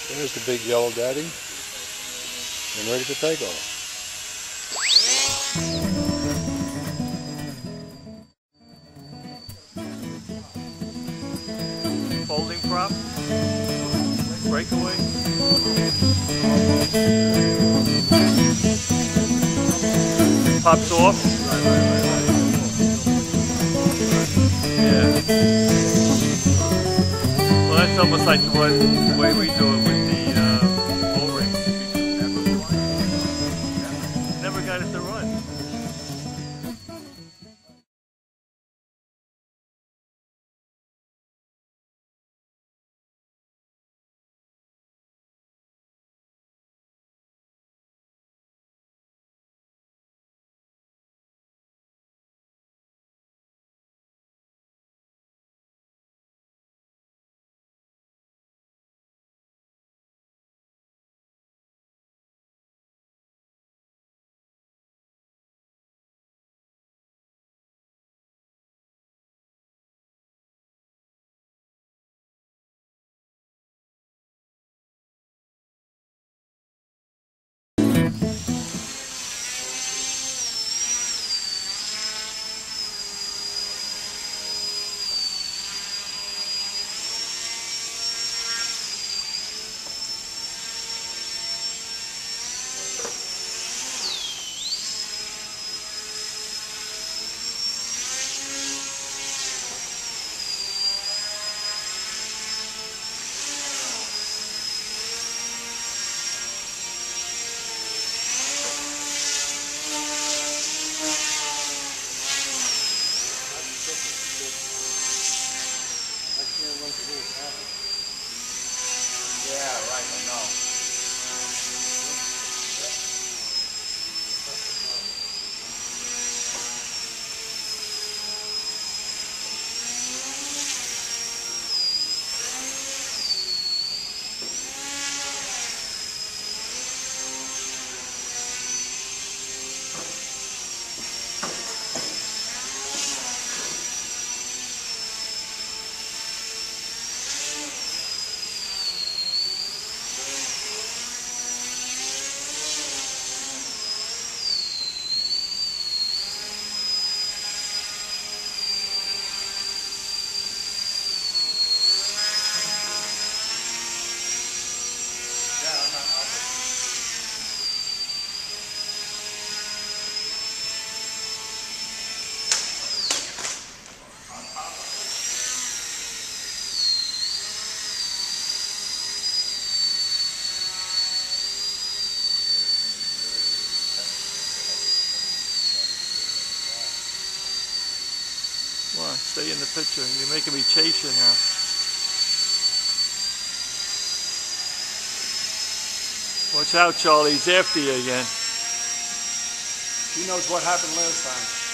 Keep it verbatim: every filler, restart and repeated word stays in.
There's the big yellow daddy, and ready to take off. Folding prop, breakaway. Pops off. Yeah. Well, that's almost like the, one, the way we do it with the uh, O-ring. Never got it to run. Yeah, right, I know. Come on, stay in the picture. You're making me chase you now. Watch out, Charlie. He's after you again. He knows what happened last time.